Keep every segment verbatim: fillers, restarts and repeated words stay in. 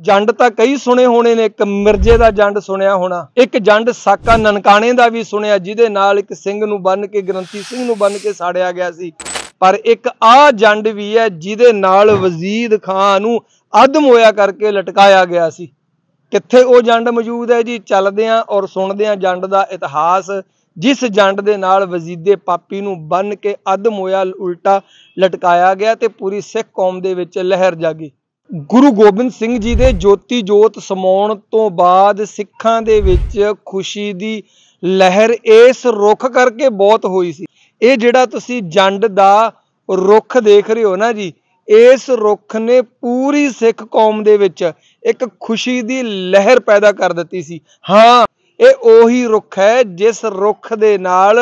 जंड तां कई सुने होने ने, एक मिर्जे दा जंड सुनिया होना, एक जंड साका ननकाणे दा भी सुनिया जिहदे नाल एक सिंह नूं बन के ग्रंथी सिंह नूं बन के साड़िया गया सी। पर एक आ जंड भी है जिहदे नाल वजीद खां नूं अदम होया करके लटकाया गया सी। कित्थे वो जंड मौजूद है जी? चलदे आं और सुनदे आं जंड दा इतिहास, जिस जंड दे नाल वजीदे पापी नूं बन के अदम होया उल्टा लटकाया गया ते पूरी सिख कौम दे विच लहर जागी। गुरु गोबिंद सिंह जी दे ज्योति जोत समाउण तो बाद सिखां दे विच खुशी दी लहर इस रुख करके बहुत होई सी। ये जिहड़ा तुसीं जंड दा रुख देख रहे हो ना जी, इस रुख ने पूरी सिख कौम दे विच एक खुशी दी लहर पैदा कर दित्ती सी। हाँ, ये ओही रुख है जिस रुख दे नाल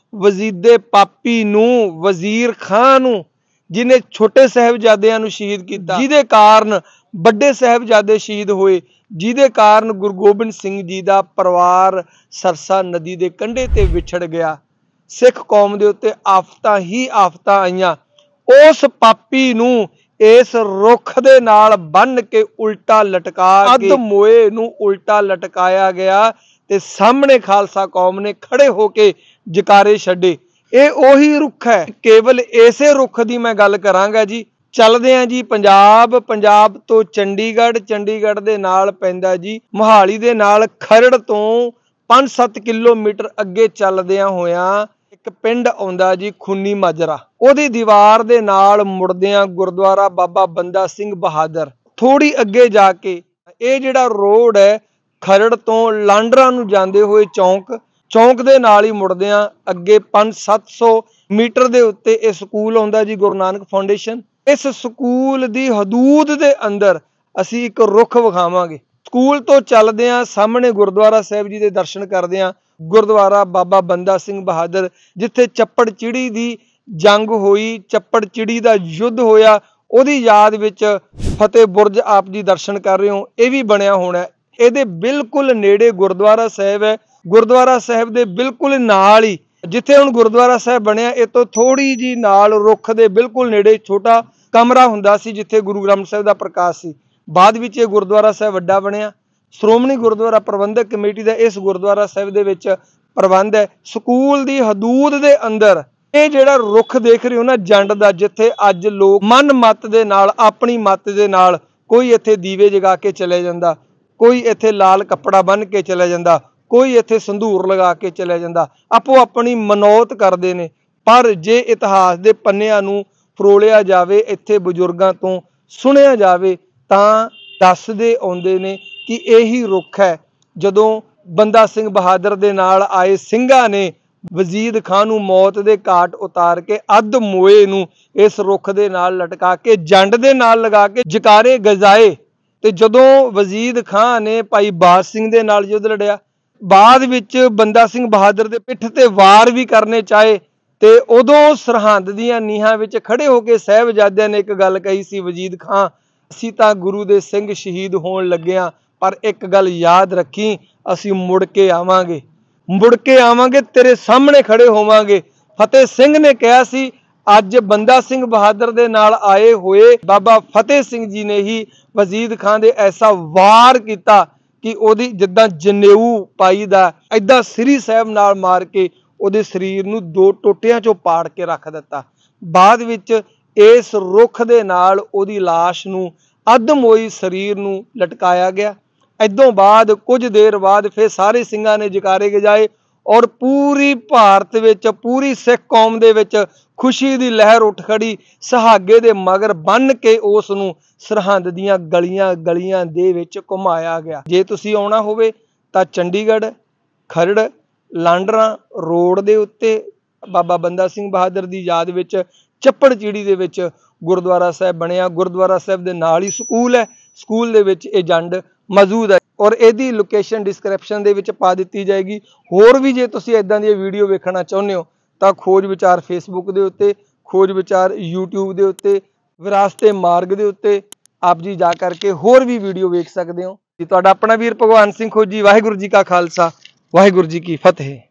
वजीदे पापी नूं वजीर खां नूं जिन्हें छोटे साहिबजादियां नूं शहीद कीता, जिहदे कारण बड़े साहिबजादे शहीद होए, जिहदे कारण गुरु गोबिंद सिंह जी दा परिवार सरसा नदी दे कंढे ते विछड़ गया। सिख कौम दे उत्ते आफतां ही आफतां आईयां। उस पापी नूं इस रुख दे नाल बन के उल्टा लटका के अध मोए नूं उल्टा लटकाया गया ते सामने खालसा कौम ने खड़े होके जकारे छड्डे। ये ओही रुख है। केवल इसे रुख दी मैं गल करांगा जी। चलदे आं जी पंजाब, पंजाब तो चंडीगढ़, चंडीगढ़ दे नाल पैंदा जी मोहाली दे नाल खरड़ तो पांच सत्त किलोमीटर अगे चलदियां होया एक पिंड आउंदा जी खूनी माजरा। ओदी दीवार दे नाल मुड़दियां गुरुद्वारा बाबा बंदा सिंह बहादुर। थोड़ी अगे जाके ये जिहड़ा रोड है खरड़ तो लांडरा नूं जांदे होए चौंक, चौंक दे नाल ही मुड़दियां अगे पांच सत्त सौ मीटर दे उत्ते ये स्कूल आउंदा जी गुरु नानक फाउंडेशन। इस स्कूल दी हदूद दे अंदर असीं एक रुख विखावांगे। स्कूल तो चलदे आं सामने गुरुद्वारा साहिब जी दे दर्शन करदे आं। गुरुद्वारा बाबा बंदा सिंह बहादुर जिथे चप्पड़ चिड़ी दी जंग होई, चप्पड़ चिड़ी दा युद्ध होया, ओदी याद विच फतेह बुरज आप जी दर्शन कर रहे हो, ये भी बनिया होना है। इहदे बिल्कुल नेड़े गुरुद्वारा साहिब है। गुरुद्वारा साहिब दे बिल्कुल नाल ही जिथे हुण गुरुद्वारा साहिब बनिया, इह तो थोड़ी जी नाल रुख दे बिल्कुल नेड़े छोटा कमरा हुंदा सी जिथे गुरु ग्रंथ साहिब दा प्रकाश सी। बाद विच इह गुरुद्वारा साहिब वड्डा बनिया। श्रोमणी गुरुद्वारा प्रबंधक कमेटी दा इस गुरुद्वारा साहिब दे विच प्रबंध है। स्कूल दी हदूद दे अंदर ये जिहड़ा रुख देख रहे हो ना जंड दा, जिथे अज लोग मन मत दे नाल अपनी मत दे नाल कोई इत्थे दीवे जगा के चले जांदा, कोई इत्थे लाल कपड़ा बन के चले जांदा, कोई इत्थे संधूर लगा के चले जांदा, आपो अपनी मनौत करदे ने। पर जे इतिहास दे पन्निਆਂ नूं फरोलिया जावे, इत्थे बजुर्गां तो सुनिया जावे तां दसदे आउंदे ने कि यही रुख है जदों बंदा सिंह बहादुर दे नाल आए सिंघां ने वजीद खां नूं मौत दे घाट उतार के अध मोए नूं इस रुख दे नाल लटका के जंड दे नाल लगा के जकारे गजाए। ते जदों वजीद खां ने भाई बाज सिंह दे नाल युद्ध लड़िया, बाद विच बंदा सिंह बहादुर दे पिठ ते वार भी करने चाहे, ते उदों सरहंद दीआं नीहां विच खड़े होके साहिबजादियां ने एक गल कही सी, वजीद खां असीं तां गुरु दे सिंह शहीद होण लग्गिआं, पर एक गल याद रखी, असीं मुड़ के आवांगे, मुड़ के आवांगे, तेरे सामने खड़े होवांगे। फतेह सिंह ने कहा सी अज बंदा सिंह बहादुर दे नाल आए हुए बाबा फतेह सिंह जी ने ही वजीद खां दे ऐसा वार किया कि ओदी जिद्दां जनेऊ पाई दा ऐदां श्री साहब नाल मार के ओदे शरीर नूं दो टोटियां चों पाड़ के रख दिता। बाद विच इस रुख दे नाल ओदी लाश नूं अधमोई शरीर नूं लटकाया गया। इदों बाद कुछ देर बाद फिर सारे सिंघां ने जकारे गजाए और पूरी भारत विच पूरी सिख कौम दे विच खुशी दी लहर उठ खड़ी। सहागे दे मगर बन के उस नूं सरहंद दीआं गलियां गलियां दे विच घुमाया गया। जे तुसीं आउणा होवे तां चंडीगढ़ खरड़ लांडरा रोड दे उत्ते बाबा बंदा सिंह बहादुर दी याद विच चप्पड़ चीड़ी दे विच गुरुद्वारा साहिब बनिया। गुरुद्वारा साहिब दे नाल ही स्कूल है, स्कूल दे विच इह जंड मौजूद है और इहदी लोकेशन डिस्क्रिप्शन दे विच पा दित्ती जाएगी। होर भी जे तुसीं इदां दी वीडियो वेखना चाहुंदे हो तां खोज विचार फेसबुक दे उत्ते, खोज विचार यूट्यूब दे उत्ते, विरासते मार्ग दे उत्ते आप जी जा करके होर भी वीडियो वेख सकदे हो। जी तुहाडा अपना वीर भगवान सिंह खोजी। वाहिगुरू जी का खालसा, वाहिगुरू जी की फतेह।